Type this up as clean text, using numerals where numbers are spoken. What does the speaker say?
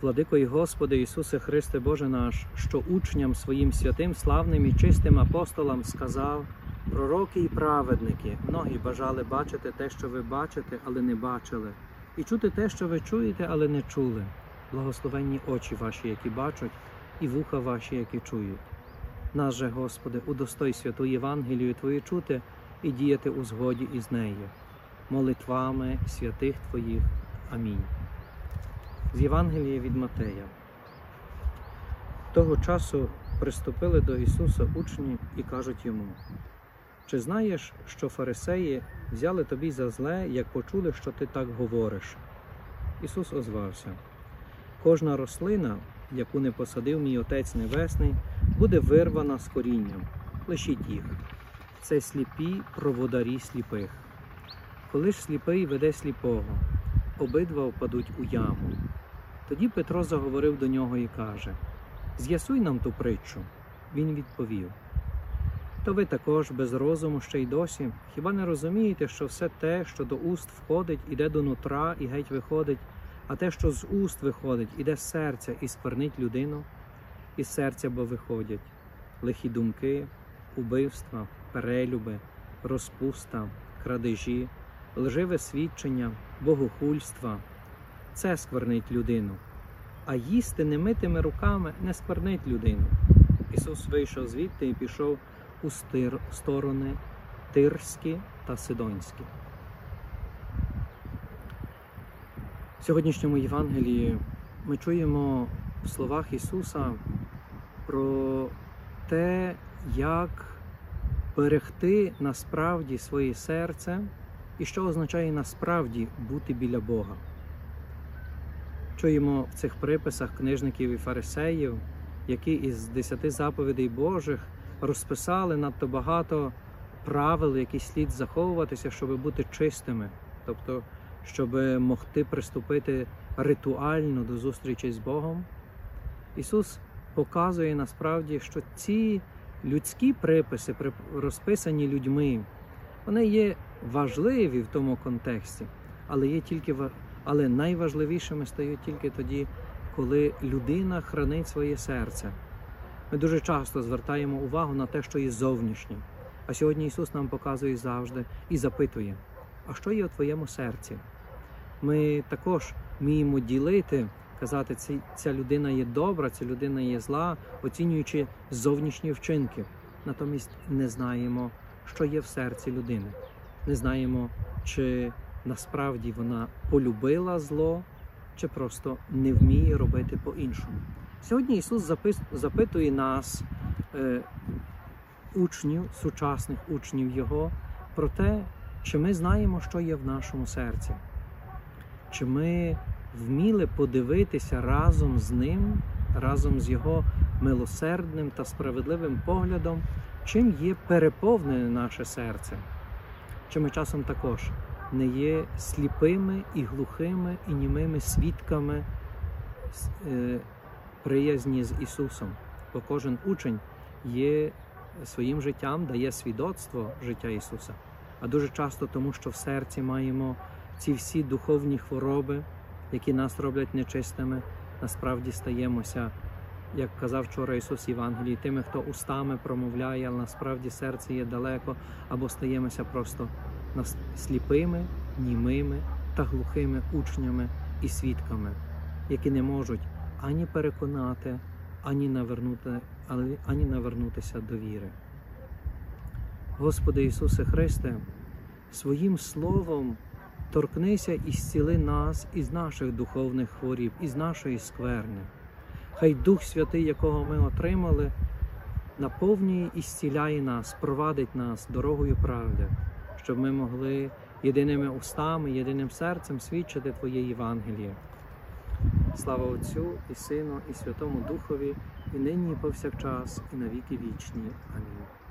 Владико і Господи Ісусе Христе Боже наш, що учням своїм святим, славним і чистим апостолам сказав: пророки і праведники, многі бажали бачити те, що ви бачите, але не бачили, і чути те, що ви чуєте, але не чули. Благословенні очі ваші, які бачать, і вуха ваші, які чують. Нас же, Господи, удостой святу Євангелію Твою чути і діяти у згоді із нею. Молитвами святих Твоїх. Амінь. З Євангелія від Матея. Того часу приступили до Ісуса учні і кажуть йому: «Чи знаєш, що фарисеї взяли тобі за зле, як почули, що ти так говориш?» Ісус озвався: «Кожна рослина, яку не посадив мій Отець Небесний, буде вирвана з корінням. Лишіть їх. Це сліпі проводарі сліпих. Коли ж сліпий веде сліпого, обидва впадуть у яму». Тоді Петро заговорив до нього і каже: «З'ясуй нам ту притчу». Він відповів: «То ви також без розуму ще й досі? Хіба не розумієте, що все те, що до уст входить, іде до нутра і геть виходить, а те, що з уст виходить, іде з серця і сквернить людину? Із серця бо виходять лихі думки, убивства, перелюби, розпуста, крадежі, лживе свідчення, богохульства. Це сквернить людину. А їсти немитими руками не сквернить людину». Ісус вийшов звідти і пішов у сторони Тирські та Сидонські. В сьогоднішньому Євангелії ми чуємо в словах Ісуса про те, як берегти насправді своє серце і що означає насправді бути біля Бога. Чуємо в цих приписах книжників і фарисеїв, які із 10 заповідей Божих розписали надто багато правил, які слід заховуватися, щоб бути чистими, тобто, щоб могти приступити ритуально до зустрічі з Богом. Ісус показує насправді, що ці людські приписи, розписані людьми, вони є важливі в тому контексті, але найважливішими стають тільки тоді, коли людина хранить своє серце. Ми дуже часто звертаємо увагу на те, що є зовнішнє. А сьогодні Ісус нам показує завжди і запитує: а що є у твоєму серці? Ми також вміємо ділити, казати, ця людина є добра, ця людина є зла, оцінюючи зовнішні вчинки. Натомість не знаємо, що є в серці людини. Не знаємо, чи насправді вона полюбила зло, чи просто не вміє робити по-іншому. Сьогодні Ісус запитує нас, учнів, сучасних учнів Його, про те, чи ми знаємо, що є в нашому серці. Чи ми вміли подивитися разом з Ним, разом з Його милосердним та справедливим поглядом, чим є переповнене наше серце. Чи ми часом також не є сліпими і глухими і німими свідками приязні з Ісусом. Бо кожен учень є своїм життям, дає свідоцтво життя Ісуса. А дуже часто тому, що в серці маємо ці всі духовні хвороби, які нас роблять нечистими, насправді стаємося, як казав вчора Ісус в Євангелії, тими, хто устами промовляє, але насправді серце є далеко, або стаємося просто сліпими, німими та глухими учнями і свідками, які не можуть ані переконати, ані навернутися до віри. Господи Ісусе Христе, своїм словом торкнися і зціли нас із наших духовних хворіб, із нашої скверни. Хай Дух Святий, якого ми отримали, наповнює і зціляє нас, провадить нас дорогою правди, щоб ми могли єдиними устами, єдиним серцем свідчити Твоє Євангеліє. Слава Отцю і Сину і Святому Духові, і нині, і повсякчас, і на віки вічні. Амінь.